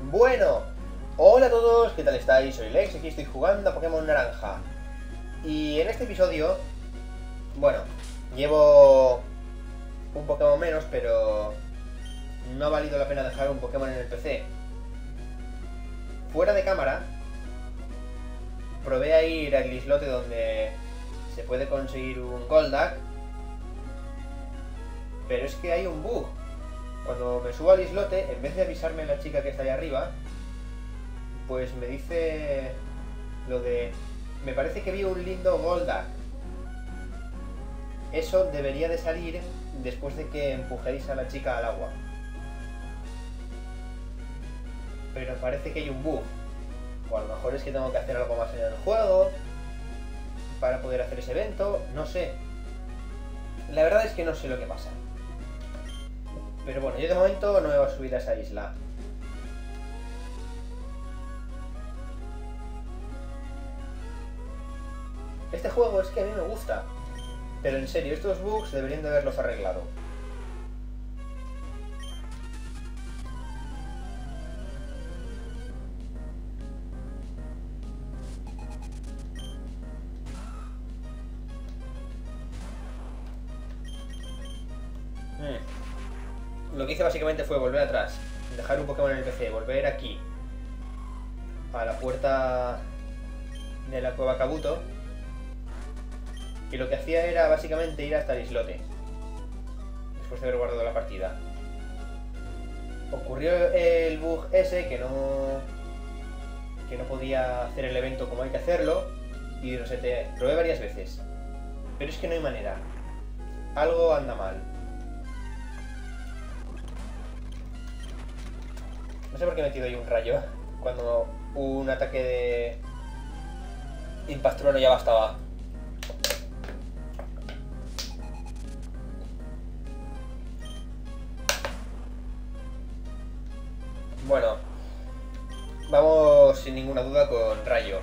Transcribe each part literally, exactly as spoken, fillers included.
Bueno, hola a todos, ¿qué tal estáis? Soy Lex, aquí estoy jugando a Pokémon Naranja. Y en este episodio, bueno, llevo un Pokémon menos, pero no ha valido la pena dejar un Pokémon en el P C. Fuera de cámara, probé a ir al islote donde se puede conseguir un Golduck, pero es que hay un bug. Cuando me subo al islote, en vez de avisarme la chica que está ahí arriba, pues me dice lo de... me parece que vi un lindo Golduck. Eso debería de salir después de que empujéis a la chica al agua. Pero parece que hay un bug. O a lo mejor es que tengo que hacer algo más en el juego para poder hacer ese evento, no sé. La verdad es que no sé lo que pasa. Pero bueno, yo de momento no me voy a subir a esa isla. Este juego es que a mí me gusta. Pero en serio, estos bugs deberían de haberlos arreglado. Lo que hice básicamente fue volver atrás, dejar un Pokémon en el P C, volver aquí, a la puerta de la cueva Kabuto, y lo que hacía era básicamente ir hasta el islote, después de haber guardado la partida. Ocurrió el bug ese, que no, que no podía hacer el evento como hay que hacerlo, y no sé, te probé varias veces, pero es que no hay manera, algo anda mal. No sé por qué he metido ahí un rayo, cuando un ataque de Impastrueno ya bastaba. Bueno, vamos sin ninguna duda con rayo.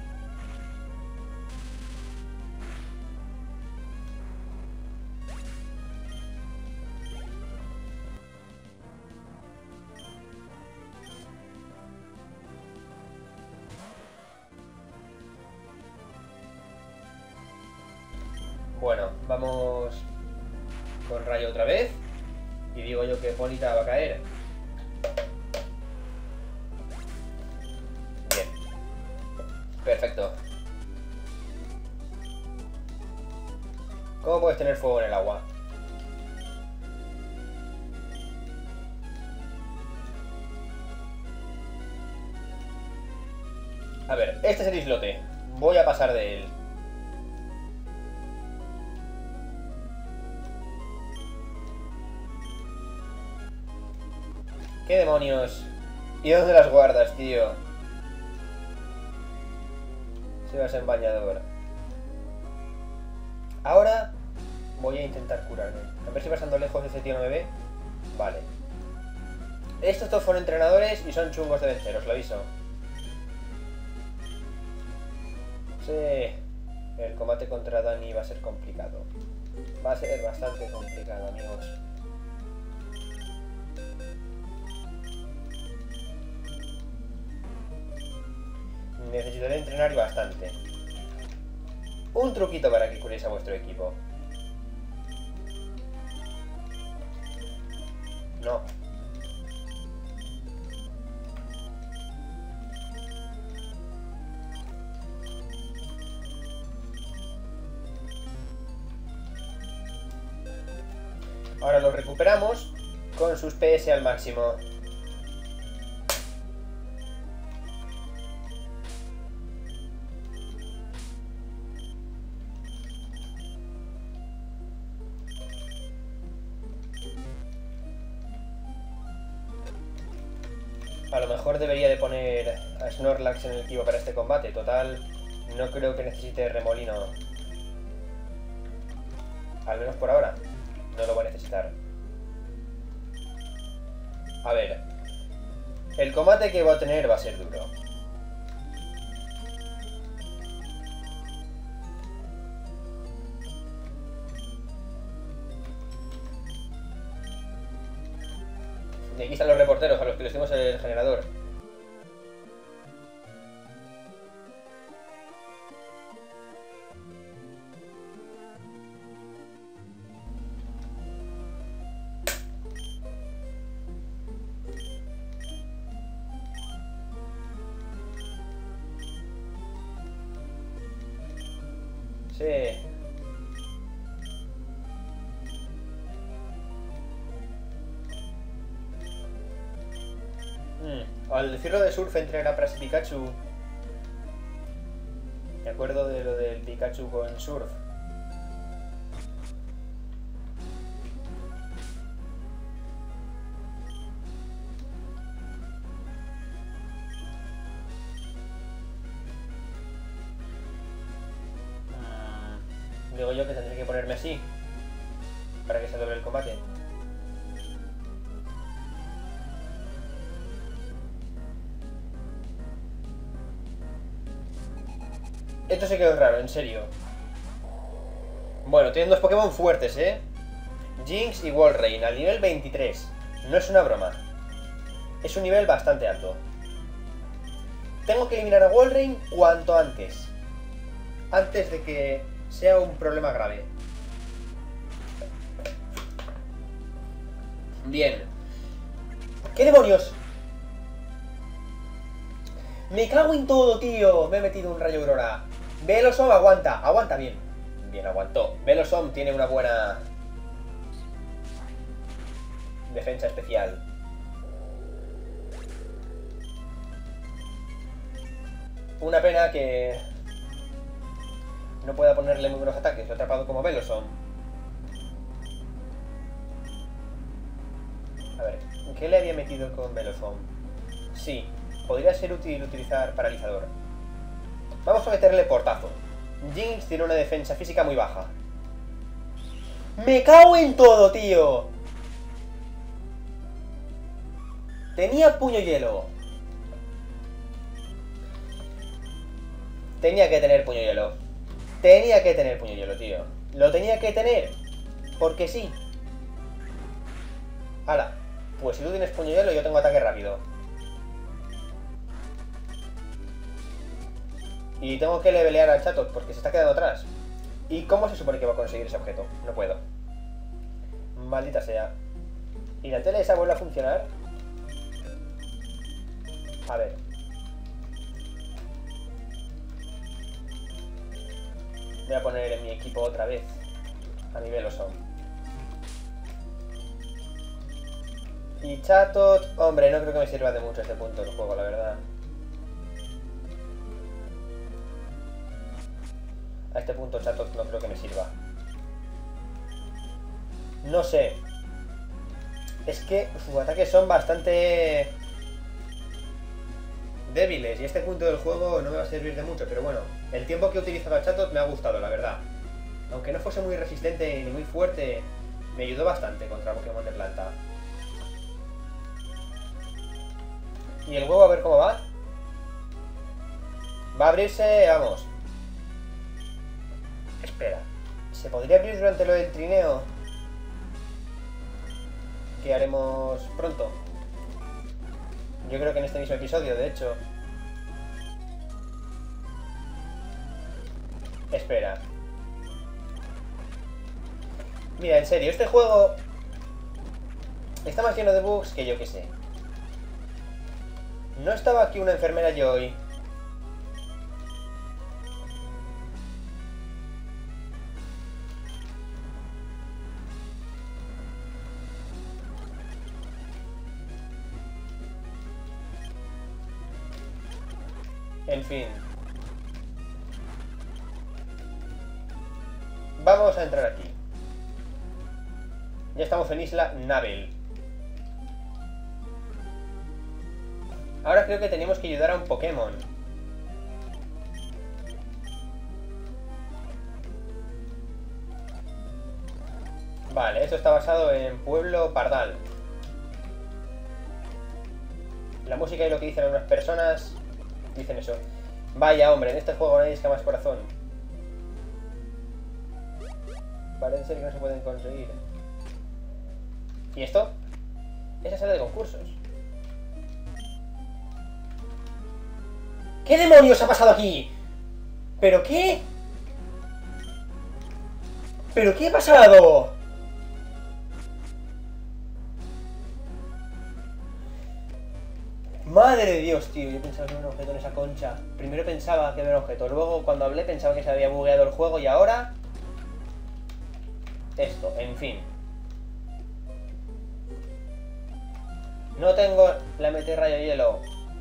Bueno, vamos con rayo otra vez. Y digo yo que Ponyta va a caer. Bien. Perfecto. ¿Cómo puedes tener fuego en el agua? A ver, este es el islote. Voy a pasar de él. ¿Qué demonios? ¿Y dónde las guardas, tío? Se vas en bañador. Ahora voy a intentar curarme. A ver si pasando lejos ese tío no me ve. Vale. Estos dos son entrenadores y son chungos de vencer, os lo aviso. Sí. El combate contra Dani va a ser complicado. Va a ser bastante complicado, amigos. Necesitaré entrenar y bastante. Un truquito para que curéis a vuestro equipo. No. Ahora lo recuperamos con sus P S al máximo. A lo mejor debería de poner a Snorlax en el equipo para este combate. Total, no creo que necesite remolino. Al menos por ahora. No lo va a necesitar. A ver. El combate que va a tener va a ser duro. Y aquí están los reporteros a los que les dimos el generador. Sí. Mm. Al decirlo de surf entre Lapras y Pikachu, me acuerdo de lo del Pikachu con surf. Digo yo que tendré que ponerme así para que se doble el combate. Esto se quedó raro, en serio. Bueno, tienen dos Pokémon fuertes, ¿eh? Jynx y Walrein al nivel veintitrés. No es una broma. Es un nivel bastante alto. Tengo que eliminar a Walrein cuanto antes. Antes de que sea un problema grave. Bien. ¿Qué demonios? Me cago en todo, tío. Me he metido un rayo aurora. Velosom aguanta. Aguanta bien. Bien, aguantó. Velosom tiene una buena defensa especial. Una pena que no pueda ponerle muy buenos ataques. Lo he atrapado como Velosom. A ver, ¿qué le había metido con Velosom? Sí, podría ser útil utilizar paralizador. Vamos a meterle portazo. Jynx tiene una defensa física muy baja. ¡Me cago en todo, tío! Tenía puño hielo. Tenía que tener puño hielo. Tenía que tener puño hielo, tío. Lo tenía que tener. Porque sí. Hala. Pues si tú tienes puño hielo, yo tengo ataque rápido. Y tengo que levelear al Chatot porque se está quedando atrás. ¿Y cómo se supone que va a conseguir ese objeto? No puedo. Maldita sea. ¿Y la tele esa vuelve a funcionar? A ver. Voy a poner en mi equipo otra vez a mi Velosom. Y Chatot, hombre, no creo que me sirva de mucho este punto del juego, la verdad. A este punto Chatot no creo que me sirva. No sé. Es que sus ataques son bastante débiles y este punto del juego no me va a servir de mucho, pero bueno, el tiempo que he utilizado a Chatot me ha gustado, la verdad. Aunque no fuese muy resistente ni muy fuerte, me ayudó bastante contra Pokémon de planta. Y el huevo, a ver cómo va. Va a abrirse, vamos. Espera, ¿se podría abrir durante lo del trineo? Que haremos pronto. Yo creo que en este mismo episodio, de hecho. Espera. Mira, en serio, este juego está más lleno de bugs que yo que sé. No estaba aquí una enfermera Joy. En fin. Vamos a entrar aquí. Ya estamos en Isla Nabel. Ahora creo que tenemos que ayudar a un Pokémon. Vale, esto está basado en Pueblo Pardal. La música y lo que dicen algunas personas dicen eso. Vaya, hombre, en este juego nadie escama más corazón. Parece ser que no se pueden conseguir. ¿Y esto? Esa sala de concursos. ¿Qué demonios ha pasado aquí? ¿Pero qué? ¿Pero qué ha pasado? Madre de Dios, tío, yo pensaba que había un objeto en esa concha. Primero pensaba que había un objeto, luego cuando hablé pensaba que se había bugueado el juego y ahora... Esto, en fin. No tengo la M T rayo hielo.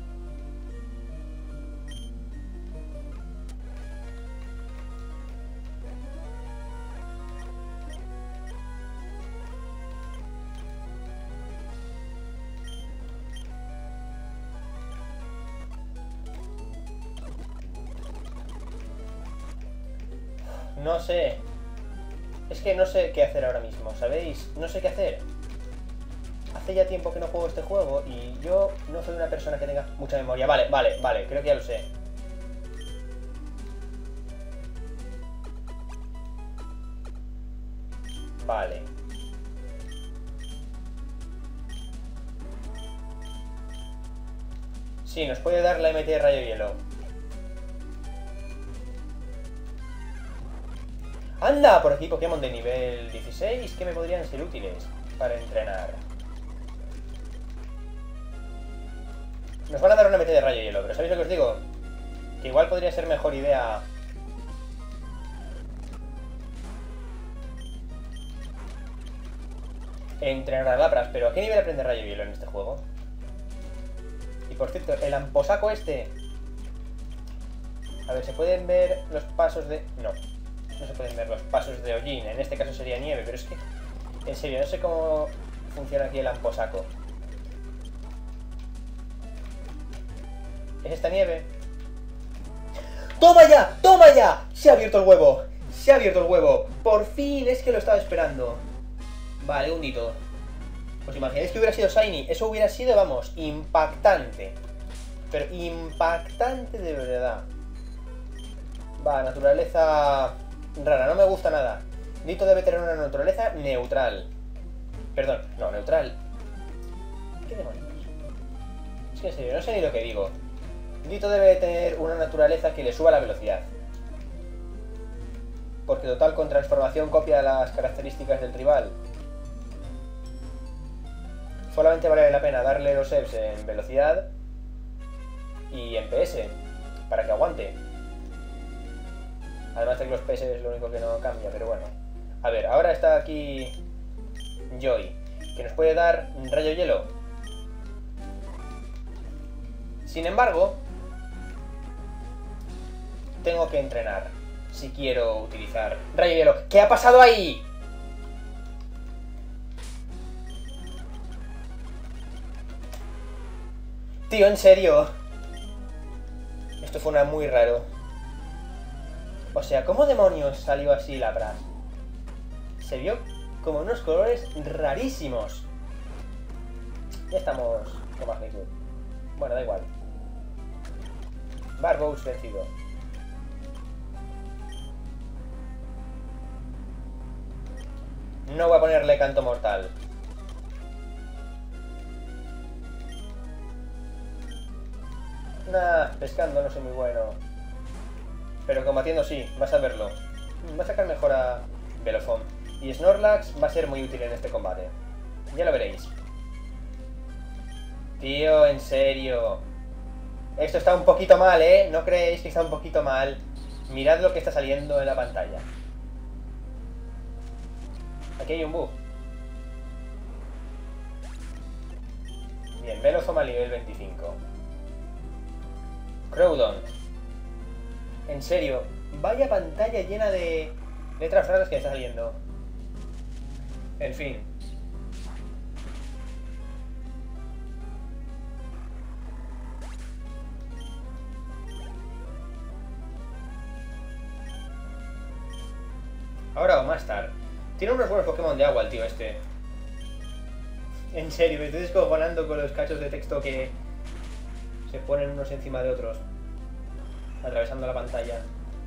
No sé. Es que no sé qué hacer ahora mismo, ¿sabéis? No sé qué hacer. Hace ya tiempo que no juego este juego y yo no soy una persona que tenga mucha memoria. Vale, vale, vale, creo que ya lo sé. Vale. Sí, nos puede dar la M T de rayo hielo. ¡Anda! Por aquí Pokémon de nivel dieciséis que me podrían ser útiles para entrenar. Nos van a dar una M T de rayo hielo, pero ¿sabéis lo que os digo? Que igual podría ser mejor idea... entrenar a Lapras, pero ¿a qué nivel aprende rayo hielo en este juego? Y por cierto, el amposaco este... A ver, ¿se pueden ver los pasos de...? No, no se pueden ver los pasos de hollín. En este caso sería nieve, pero es que... En serio, no sé cómo funciona aquí el amposaco. ¿Es esta nieve? ¡Toma ya! ¡Toma ya! Se ha abierto el huevo. Se ha abierto el huevo. Por fin, es que lo estaba esperando. Vale, un hito. ¿Os imagináis que hubiera sido Shiny? Eso hubiera sido, vamos, impactante. Pero impactante de verdad. Va, naturaleza rara, no me gusta nada. Dito debe tener una naturaleza neutral. Perdón, no, neutral. ¿Qué demonios? Es que en serio, no sé ni lo que digo. Dito debe tener una naturaleza que le suba la velocidad. Porque total con transformación copia las características del rival. Solamente vale la pena darle los E V S en velocidad y en P S para que aguante. Además de que los P S es lo único que no cambia, pero bueno. A ver, ahora está aquí Joy, que nos puede dar rayo hielo. Sin embargo, tengo que entrenar si quiero utilizar rayo hielo. ¿Qué ha pasado ahí? Tío, en serio. Esto fue una muy raro. O sea, ¿cómo demonios salió así Lapras? Se vio como unos colores rarísimos. Ya estamos con magnitud. Bueno, da igual. Barbous vencido. No voy a ponerle canto mortal. Nah, pescando no soy muy bueno. Pero combatiendo sí, vas a verlo. Va a sacar mejor a Belofon. Y Snorlax va a ser muy útil en este combate. Ya lo veréis. Tío, en serio. Esto está un poquito mal, ¿eh? ¿No creéis que está un poquito mal? Mirad lo que está saliendo en la pantalla. Aquí hay un bug. Bien, Belofon a nivel veinticinco. Crowdon. En serio, vaya pantalla llena de letras raras que está saliendo. En fin. Ahora o más tarde. Tiene unos buenos Pokémon de agua el tío este. En serio, me estoy descojonando con los cachos de texto que se ponen unos encima de otros, atravesando la pantalla.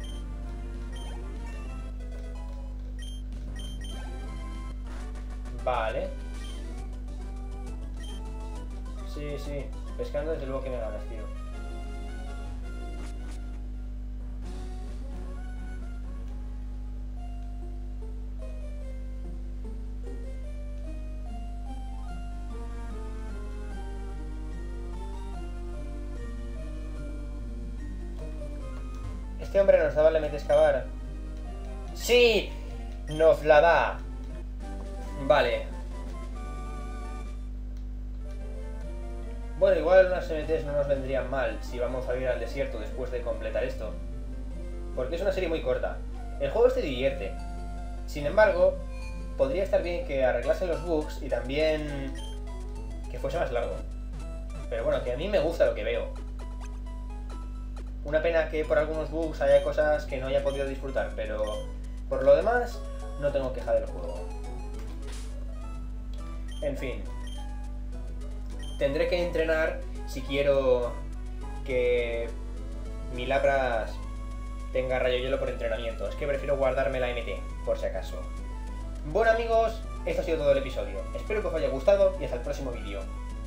Vale. Sí, sí. Pescando desde luego que me ganas, tío. ¿Este hombre nos daba la M T excavar? ¡Sí! ¡Nos la da! Vale. Bueno, igual unas M Ts no nos vendrían mal si vamos a ir al desierto después de completar esto. Porque es una serie muy corta. El juego este divierte. Sin embargo, podría estar bien que arreglasen los bugs y también que fuese más largo. Pero bueno, que a mí me gusta lo que veo. Una pena que por algunos bugs haya cosas que no haya podido disfrutar, pero por lo demás no tengo queja del juego. En fin. Tendré que entrenar si quiero que mi Lapras tenga rayo hielo por entrenamiento. Es que prefiero guardarme la M T, por si acaso. Bueno amigos, esto ha sido todo el episodio. Espero que os haya gustado y hasta el próximo vídeo.